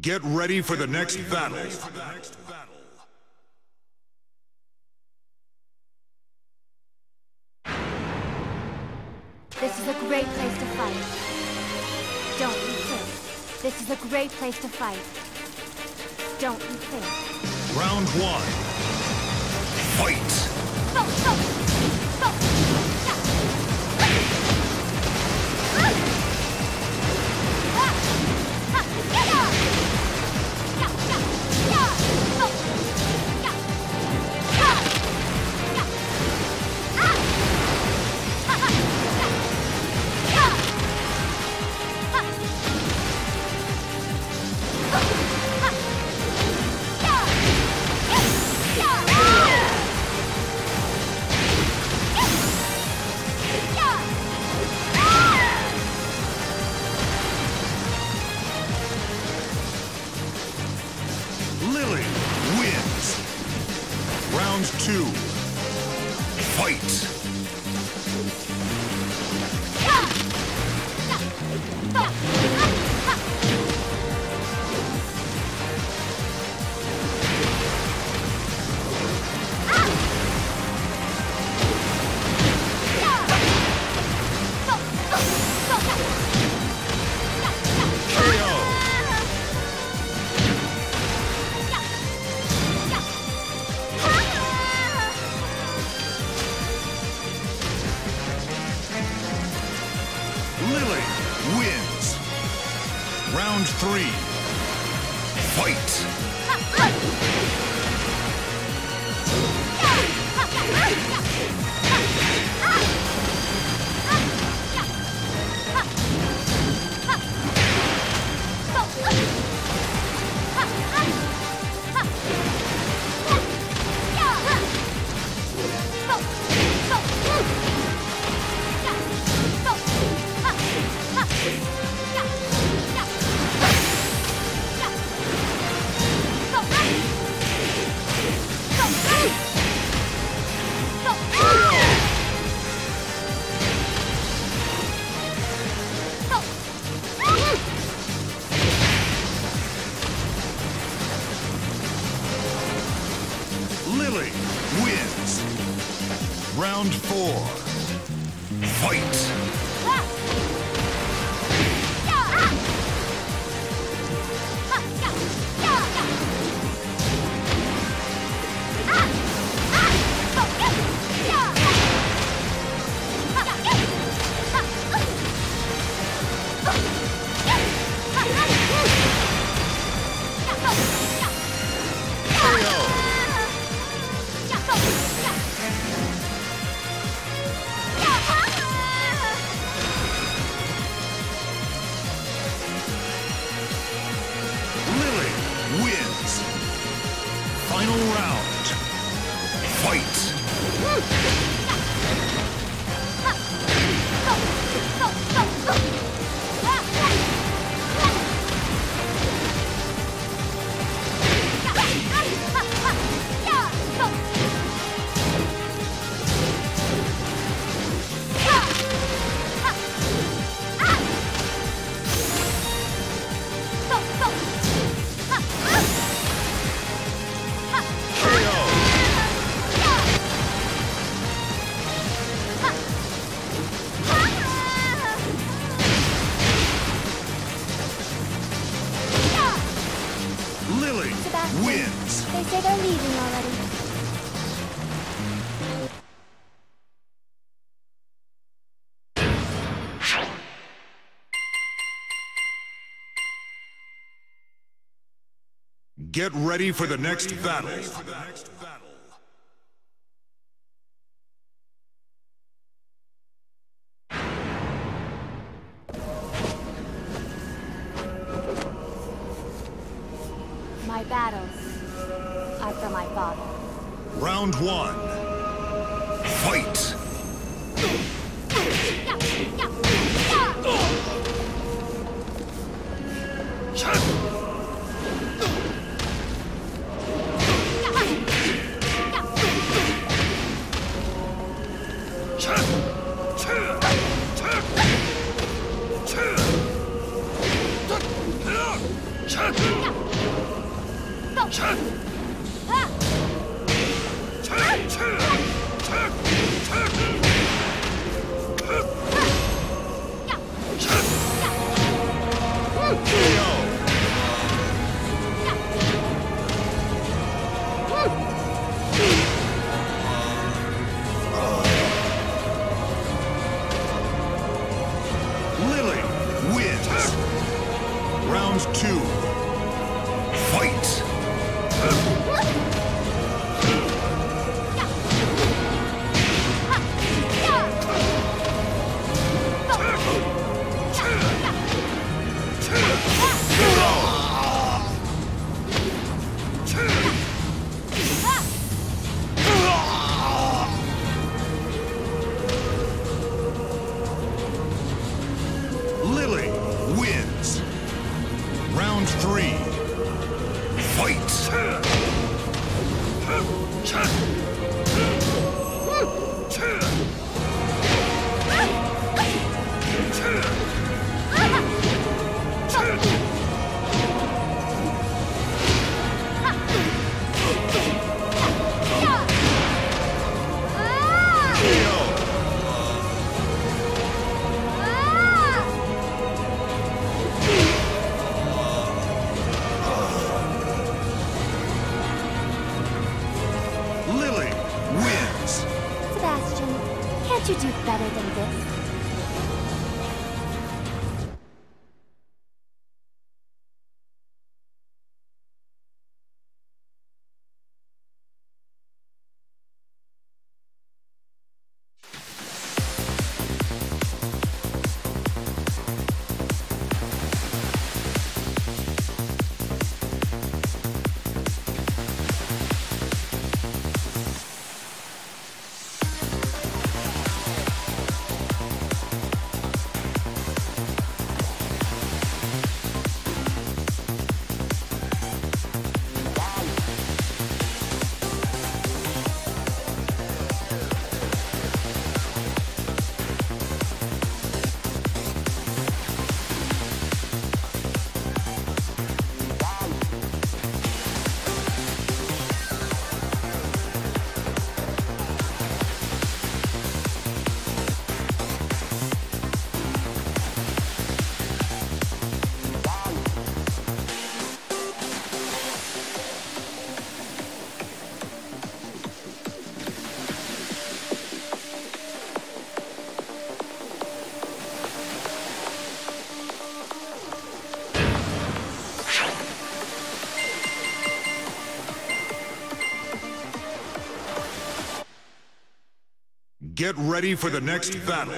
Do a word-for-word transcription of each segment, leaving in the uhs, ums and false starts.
Get ready for the next battle. This is a great place to fight. Don't you think? This is a great place to fight. Don't you think? Round one. Fight! Go, go, go. Lily wins. Round two. Fight! Lily wins. Round three. Fight! Lily wins. Round four. Fight! Wins. Final round. Fight! Lily wins. They say they're leaving already. Get ready for the next battle. My battles are for my father. Round one. Fight! Cha! Lily wins. Round two. Fight. Lily wins. Round three. Fight. Lily wins. Sebastian, can't you do better than this? Get ready for the next battle.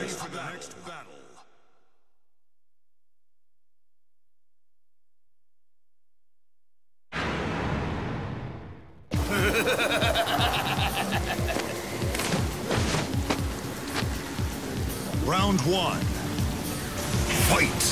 Round one. Fight.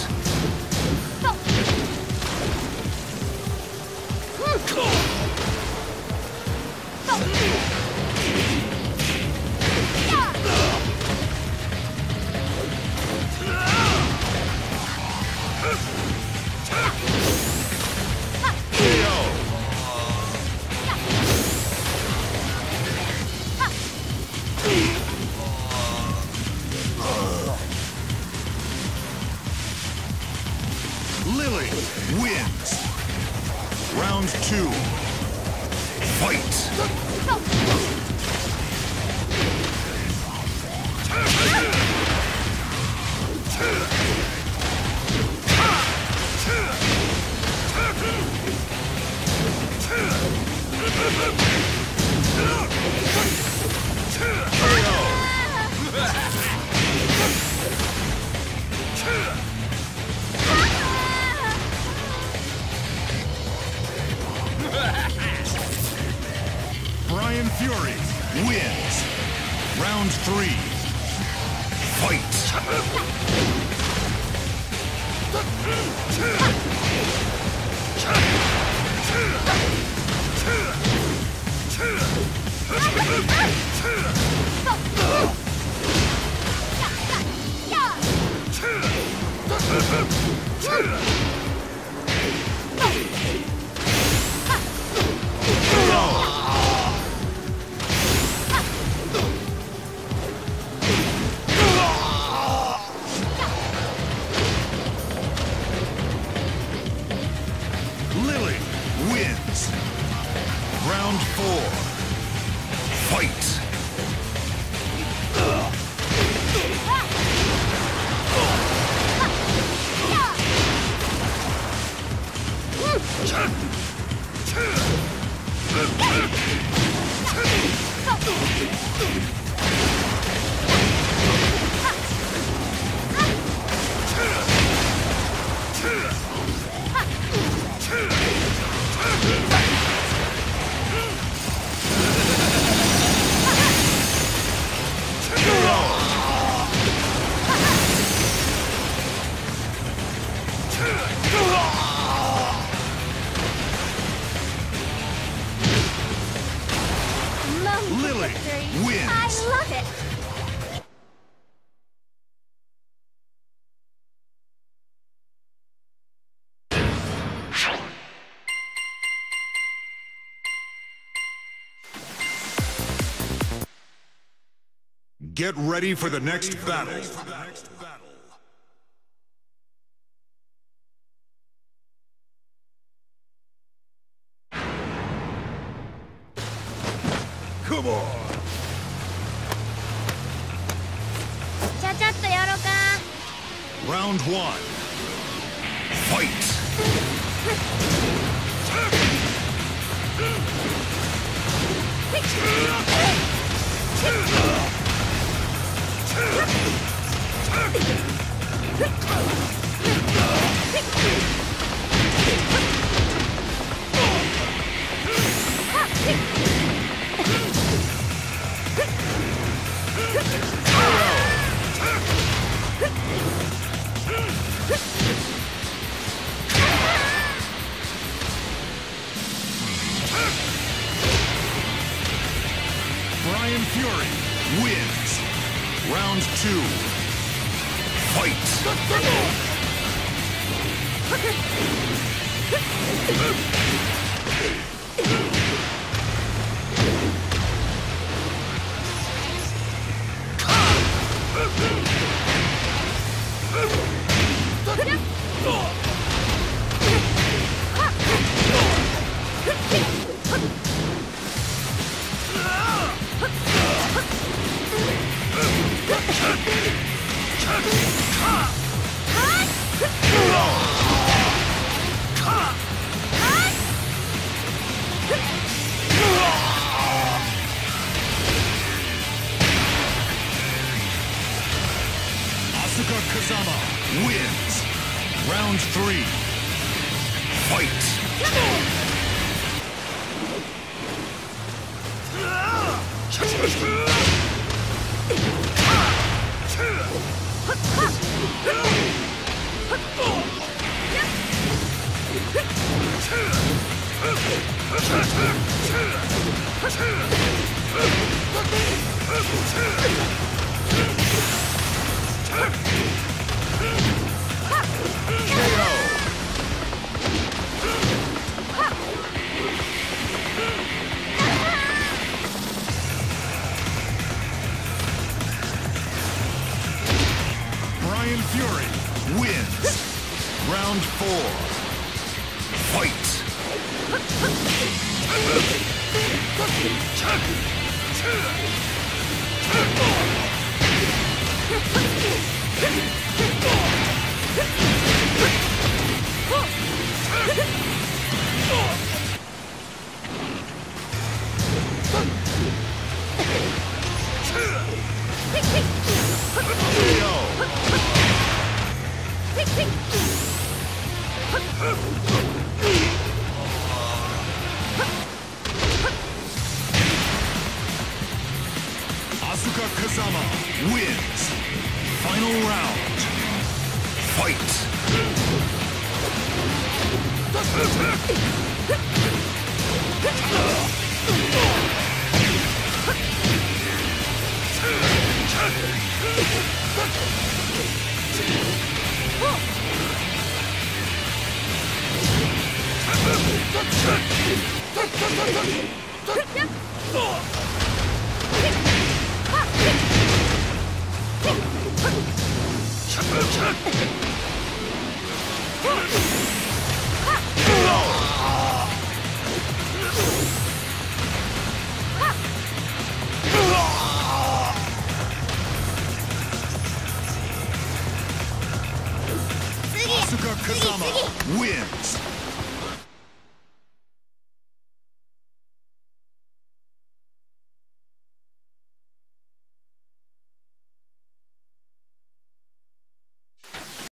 Lily wins. Round two. Fight. Brian Fury wins. Round three. Fight. Lily wins. Round four. Fight. Moment of Lily victory. wins. I love it. Get ready for the next battle. Come on. ちゃちゃっとやろうか。 Round one. Fight. Brian Fury wins. Round two. Fight. Asuka Kazama wins. Round three. Fight. Brian Fury wins. Round four. Fight. Asuka Kazama wins. Final round. Fight. Asuka Kazama wins.